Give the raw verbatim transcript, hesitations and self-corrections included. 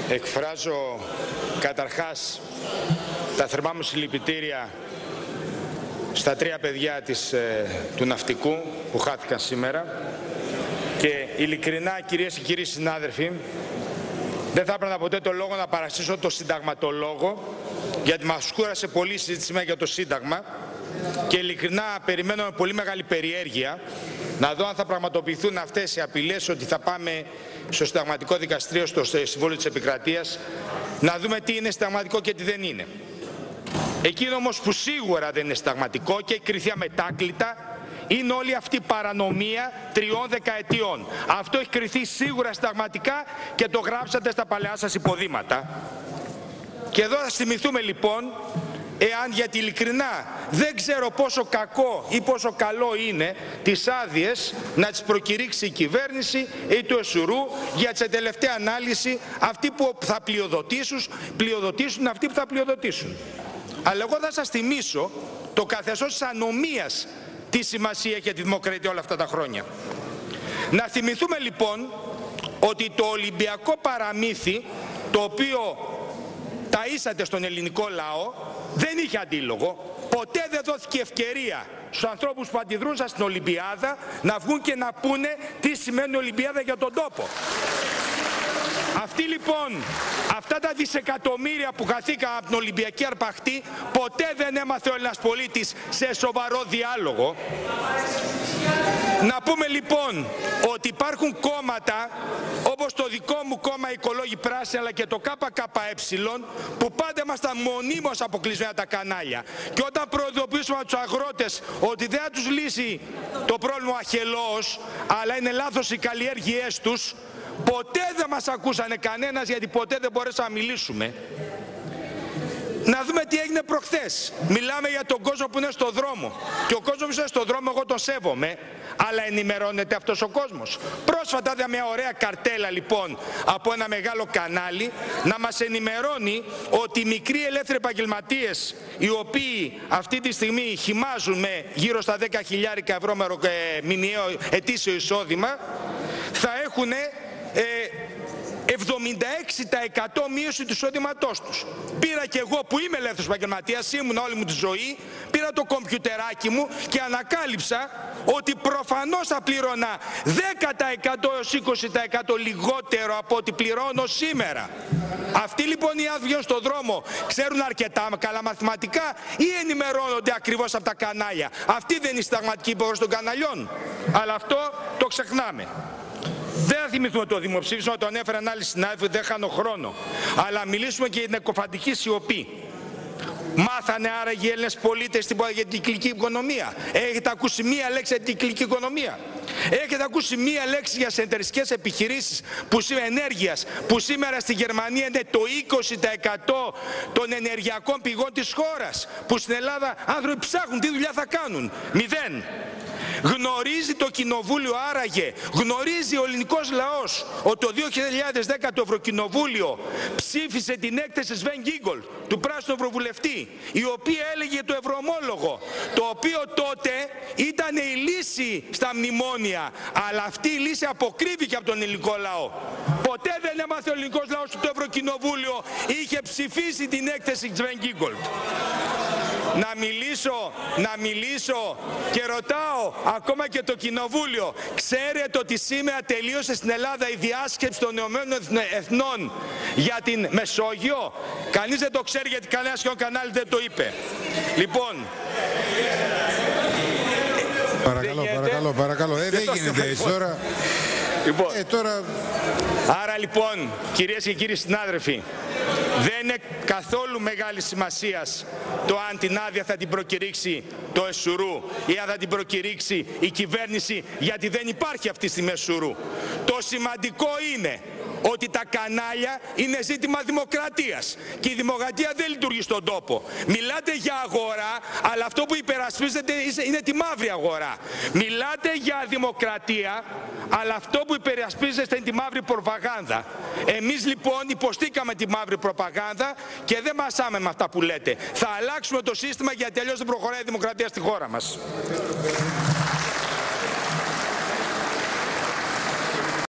Εκφράζω καταρχάς τα θερμά μου συλληπιτήρια στα τρία παιδιά της, ε, του ναυτικού που χάθηκαν σήμερα και ειλικρινά, κυρίες και κύριοι συνάδελφοι, δεν θα έπρεπε ποτέ το λόγο να παρασύσω το συνταγματολόγο, γιατί μας κούρασε πολύ η συζήτηση σήμερα για το Σύνταγμα και ειλικρινά περιμένω με πολύ μεγάλη περιέργεια να δω αν θα πραγματοποιηθούν αυτές οι απειλές ότι θα πάμε στο Συνταγματικό Δικαστήριο, στο Συμβούλιο της Επικρατείας, να δούμε τι είναι συνταγματικό και τι δεν είναι. Εκείνο όμως που σίγουρα δεν είναι συνταγματικό και έχει κριθεί αμετάκλητα είναι όλη αυτή η παρανομία τριών δεκαετιών. Αυτό έχει κριθεί σίγουρα συνταγματικά και το γράψατε στα παλαιά σας υποδήματα. Και εδώ θα θυμηθούμε λοιπόν, εάν γιατί ειλικρινά δεν ξέρω πόσο κακό ή πόσο καλό είναι τις άδειες να τις προκηρύξει η κυβέρνηση ή του Εσουρού, για σε τελευταία ανάλυση αυτοί που θα πλειοδοτήσουν, πλειοδοτήσουν αυτοί που θα πλειοδοτήσουν. Αλλά εγώ θα σας θυμίσω το καθεστώς της ανομίας, τι σημασία έχει για τη δημοκρατία όλα αυτά τα χρόνια. Να θυμηθούμε λοιπόν ότι το Ολυμπιακό παραμύθι, το οποίο ταΐσατε στον ελληνικό λαό, δεν είχε αντίλογο. Ποτέ δεν δόθηκε ευκαιρία στους ανθρώπους που αντιδρούσαν στην Ολυμπιάδα να βγουν και να πούνε τι σημαίνει Ολυμπιάδα για τον τόπο. Αυτοί λοιπόν, αυτά τα δισεκατομμύρια που χαθήκαν από την Ολυμπιακή αρπαχτή, ποτέ δεν έμαθε ο Έλληνας πολίτης σε σοβαρό διάλογο. Να πούμε λοιπόν ότι υπάρχουν κόμματα όπως το δικό μου κόμμα Οικολόγοι Πράσινοι αλλά και το ΚΚΕ που πάντα ήμασταν μονίμως αποκλεισμένα τα κανάλια. Και όταν προειδοποιήσουμε τους αγρότες ότι δεν θα τους λύσει το πρόβλημα αχελώς, αλλά είναι λάθος οι καλλιέργειές τους, ποτέ δεν μας ακούσανε κανένας, γιατί ποτέ δεν μπορέσαμε να μιλήσουμε. Να δούμε τι έγινε προχθές. Μιλάμε για τον κόσμο που είναι στο δρόμο. Και ο κόσμος που είναι στο δρόμο εγώ τον σέβομαι, αλλά ενημερώνεται αυτός ο κόσμος. Πρόσφατα είδα μια ωραία καρτέλα λοιπόν από ένα μεγάλο κανάλι να μας ενημερώνει ότι οι μικροί ελεύθεροι επαγγελματίες, οι οποίοι αυτή τη στιγμή χυμάζουν με γύρω στα δέκα χιλιάρικα ευρώ με μηνιαίο ετήσιο εισόδημα, θα έχουν Ε, εβδομήντα έξι τοις εκατό μείωση του εισόδηματός τους. Πήρα και εγώ που είμαι ελεύθερος επαγγελματίας, ήμουν όλη μου τη ζωή, πήρα το κομπιουτεράκι μου και ανακάλυψα ότι προφανώς θα πλήρωνα δέκα τοις εκατό έως είκοσι τοις εκατό λιγότερο από ό,τι πληρώνω σήμερα. Αυτοί λοιπόν οι άδειοι στον δρόμο ξέρουν αρκετά καλά μαθηματικά ή ενημερώνονται ακριβώς από τα κανάλια? Αυτή δεν είναι η συνταγματική υπόχρεωση των καναλιών. Αλλά αυτό το ξεχνάμε. Δεν θα θυμηθούμε το δημοψήφισμα, το ανέφεραν άλλοι συνάδελφοι, δεν χάνω χρόνο. Αλλά μιλήσουμε και για την εκκοφαντική σιωπή. Μάθανε άραγε οι Έλληνες πολίτες για την κυκλική οικονομία? Έχετε ακούσει μία λέξη για την κυκλική οικονομία? Έχετε ακούσει μία λέξη για συνεταιριστικές επιχειρήσεις που, ενέργειας, που σήμερα στη Γερμανία είναι το είκοσι τοις εκατό των ενεργειακών πηγών της χώρας? Που στην Ελλάδα άνθρωποι ψάχνουν τι δουλειά θα κάνουν. Μηδέν. Γνωρίζει το Κοινοβούλιο άραγε, γνωρίζει ο ελληνικός λαός ότι το δύο χιλιάδες δέκα το Ευρωκοινοβούλιο ψήφισε την έκθεση Σβέν Γκίγκολ, του πράσινου ευρωβουλευτή, η οποία έλεγε το ευρωομόλογο, το οποίο τότε ήταν η λύση στα μνημόνια, αλλά αυτή η λύση αποκρύβηκε από τον ελληνικό λαό. Ποτέ δεν έμαθε ο ελληνικός λαός ότι το Ευρωκοινοβούλιο είχε ψηφίσει την έκθεση Σβέν Γκίγκολ. Να μιλήσω, να μιλήσω και ρωτάω ακόμα και το Κοινοβούλιο. Ξέρετε ότι σήμερα τελείωσε στην Ελλάδα η διάσκεψη των Ηνωμένων Εθνών για την Μεσόγειο? Κανείς δεν το ξέρει, γιατί κανένα σχεδόν κανάλι δεν το είπε. Λοιπόν... Παρακαλώ, παρακαλώ, παρακαλώ. Ε, δεν γίνεται έτσι τώρα. Λοιπόν, ε, τώρα... Άρα λοιπόν, κυρίες και κύριοι συνάδελφοι, δεν είναι καθόλου μεγάλη σημασίας το αν την άδεια θα την προκηρύξει το Εσουρού ή αν θα την προκηρύξει η κυβέρνηση, γιατί δεν υπάρχει αυτή τη στιγμή Εσουρού. Το σημαντικό είναι ότι τα κανάλια είναι ζήτημα δημοκρατίας και η δημοκρατία δεν λειτουργεί στον τόπο. Μιλάτε για αγορά, αλλά αυτό που υπερασπίζετε είναι τη μαύρη αγορά. Μιλάτε για δημοκρατία, αλλά αυτό που υπερασπίζεστε είναι τη μαύρη προπαγάνδα. Εμείς λοιπόν υποστήκαμε τη μαύρη προπαγάνδα και δεν μασάμε με αυτά που λέτε. Θα αλλάξουμε το σύστημα, γιατί αλλιώς δεν προχωράει η δημοκρατία στη χώρα μας.